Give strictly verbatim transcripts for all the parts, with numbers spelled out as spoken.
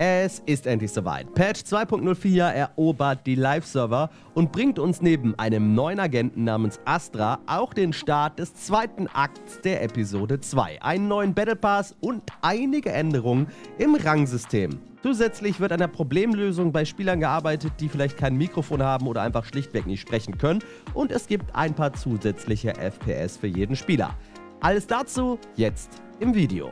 Es ist endlich soweit. Patch zwei Punkt null vier erobert die Live-Server und bringt uns neben einem neuen Agenten namens Astra auch den Start des zweiten Akts der Episode zwei, einen neuen Battle Pass und einige Änderungen im Rangsystem. Zusätzlich wird an der Problemlösung bei Spielern gearbeitet, die vielleicht kein Mikrofon haben oder einfach schlichtweg nicht sprechen können, und es gibt ein paar zusätzliche F P S für jeden Spieler. Alles dazu jetzt im Video.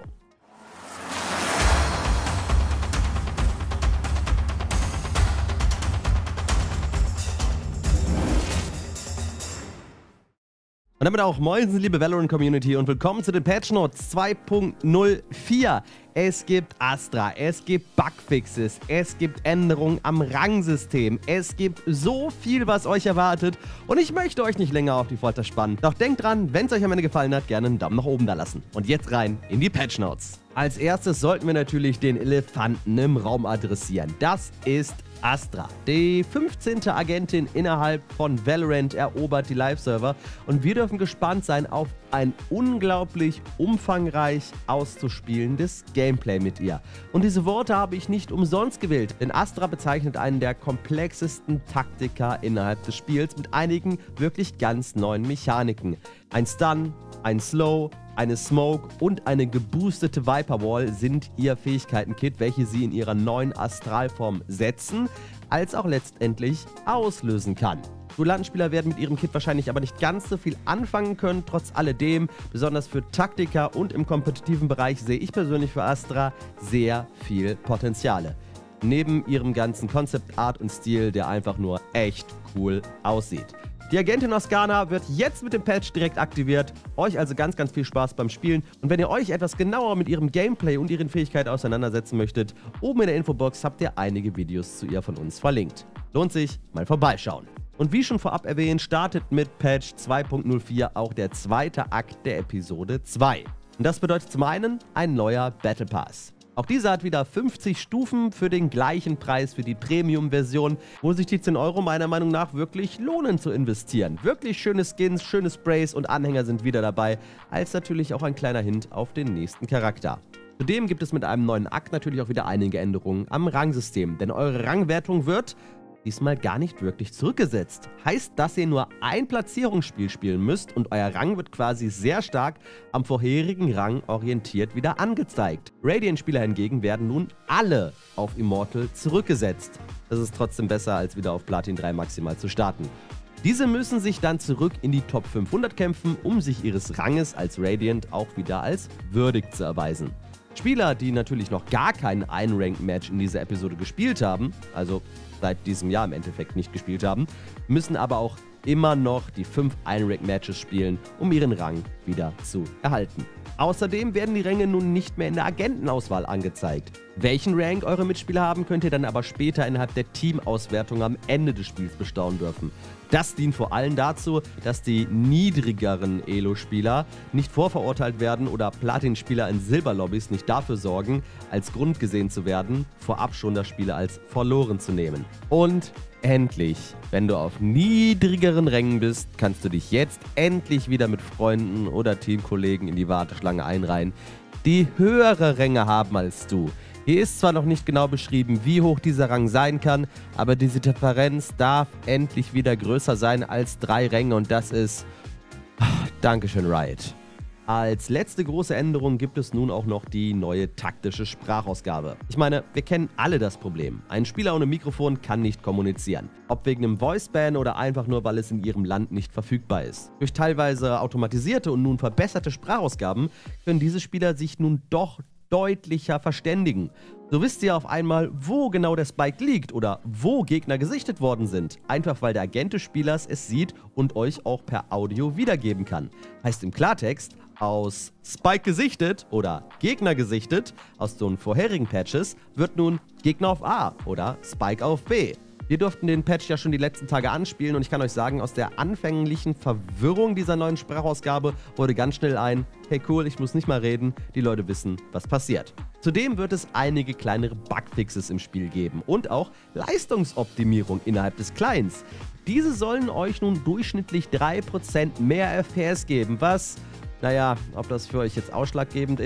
Und damit auch moin, liebe Valorant-Community, und willkommen zu den Patch Notes zwei Punkt null vier. Es gibt Astra, es gibt Bugfixes, es gibt Änderungen am Rangsystem, es gibt so viel, was euch erwartet, und ich möchte euch nicht länger auf die Folter spannen. Doch denkt dran, wenn es euch am Ende gefallen hat, gerne einen Daumen nach oben da lassen. Und jetzt rein in die Patch Notes. Als erstes sollten wir natürlich den Elefanten im Raum adressieren. Das ist Astra. Die fünfzehnte Agentin innerhalb von Valorant erobert die Live-Server, und wir dürfen gespannt sein auf ein unglaublich umfangreich auszuspielendes Gameplay mit ihr. Und diese Worte habe ich nicht umsonst gewählt, denn Astra bezeichnet einen der komplexesten Taktiker innerhalb des Spiels mit einigen wirklich ganz neuen Mechaniken. Ein Stun, ein Slow, eine Smoke und eine geboostete Viper Wall sind ihr Fähigkeiten-Kit, welche sie in ihrer neuen Astralform setzen, als auch letztendlich auslösen kann. Duellantenspieler werden mit ihrem Kit wahrscheinlich aber nicht ganz so viel anfangen können. Trotz alledem, besonders für Taktiker und im kompetitiven Bereich, sehe ich persönlich für Astra sehr viel Potenziale. Neben ihrem ganzen Concept Art und Stil, der einfach nur echt cool aussieht. Die Agentin aus Ghana wird jetzt mit dem Patch direkt aktiviert. Euch also ganz, ganz viel Spaß beim Spielen. Und wenn ihr euch etwas genauer mit ihrem Gameplay und ihren Fähigkeiten auseinandersetzen möchtet, oben in der Infobox habt ihr einige Videos zu ihr von uns verlinkt. Lohnt sich, mal vorbeischauen. Und wie schon vorab erwähnt, startet mit Patch zwei Punkt null vier auch der zweite Akt der Episode zwei. Und das bedeutet zum einen ein neuer Battle Pass. Auch dieser hat wieder fünfzig Stufen für den gleichen Preis für die Premium-Version, wo sich die zehn Euro meiner Meinung nach wirklich lohnen zu investieren. Wirklich schöne Skins, schöne Sprays und Anhänger sind wieder dabei, als natürlich auch ein kleiner Hint auf den nächsten Charakter. Zudem gibt es mit einem neuen Akt natürlich auch wieder einige Änderungen am Rangsystem, denn eure Rangwertung wird diesmal gar nicht wirklich zurückgesetzt. Heißt, dass ihr nur ein Platzierungsspiel spielen müsst und euer Rang wird quasi sehr stark am vorherigen Rang orientiert wieder angezeigt. Radiant-Spieler hingegen werden nun alle auf Immortal zurückgesetzt. Das ist trotzdem besser, als wieder auf Platin drei maximal zu starten. Diese müssen sich dann zurück in die Top fünfhundert kämpfen, um sich ihres Ranges als Radiant auch wieder als würdig zu erweisen. Spieler, die natürlich noch gar kein Ein-Rank-Match in dieser Episode gespielt haben, also seit diesem Jahr im Endeffekt nicht gespielt haben, müssen aber auch immer noch die fünf Ein-Rank-Matches spielen, um ihren Rang wieder zu erhalten. Außerdem werden die Ränge nun nicht mehr in der Agentenauswahl angezeigt. Welchen Rank eure Mitspieler haben, könnt ihr dann aber später innerhalb der Teamauswertung am Ende des Spiels bestaunen dürfen. Das dient vor allem dazu, dass die niedrigeren Elo-Spieler nicht vorverurteilt werden oder Platin-Spieler in Silberlobbys nicht dafür sorgen, als Grund gesehen zu werden, vorab schon das Spiel als verloren zu nehmen. Und endlich, wenn du auf niedrigeren Rängen bist, kannst du dich jetzt endlich wieder mit Freunden oder Teamkollegen in die Warteschlange einreihen, die höhere Ränge haben als du. Hier ist zwar noch nicht genau beschrieben, wie hoch dieser Rang sein kann, aber diese Differenz darf endlich wieder größer sein als drei Ränge, und das ist... Dankeschön, Riot. Als letzte große Änderung gibt es nun auch noch die neue taktische Sprachausgabe. Ich meine, wir kennen alle das Problem. Ein Spieler ohne Mikrofon kann nicht kommunizieren. Ob wegen einem Voice-Ban oder einfach nur, weil es in ihrem Land nicht verfügbar ist. Durch teilweise automatisierte und nun verbesserte Sprachausgaben können diese Spieler sich nun doch deutlicher verständigen. So wisst ihr auf einmal, wo genau der Spike liegt oder wo Gegner gesichtet worden sind. Einfach weil der Agent des Spielers es sieht und euch auch per Audio wiedergeben kann. Heißt im Klartext, aus Spike gesichtet oder Gegner gesichtet aus den vorherigen Patches wird nun Gegner auf A oder Spike auf B. Wir durften den Patch ja schon die letzten Tage anspielen, und ich kann euch sagen, aus der anfänglichen Verwirrung dieser neuen Sprachausgabe wurde ganz schnell ein: hey cool, ich muss nicht mal reden, die Leute wissen, was passiert. Zudem wird es einige kleinere Bugfixes im Spiel geben und auch Leistungsoptimierung innerhalb des Clients. Diese sollen euch nun durchschnittlich drei Prozent mehr F P S geben, was, naja, ob das für euch jetzt ausschlaggebend ist,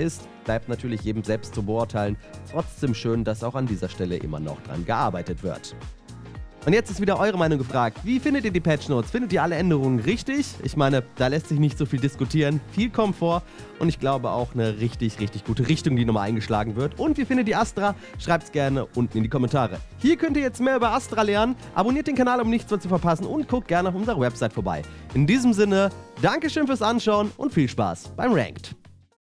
bleibt natürlich jedem selbst zu beurteilen. Trotzdem schön, dass auch an dieser Stelle immer noch dran gearbeitet wird. Und jetzt ist wieder eure Meinung gefragt. Wie findet ihr die Patch Notes? Findet ihr alle Änderungen richtig? Ich meine, da lässt sich nicht so viel diskutieren. Viel Komfort und ich glaube auch eine richtig, richtig gute Richtung, die nochmal eingeschlagen wird. Und wie findet ihr Astra? Schreibt es gerne unten in die Kommentare. Hier könnt ihr jetzt mehr über Astra lernen. Abonniert den Kanal, um nichts mehr zu verpassen und guckt gerne auf unserer Website vorbei. In diesem Sinne, Dankeschön fürs Anschauen und viel Spaß beim Ranked.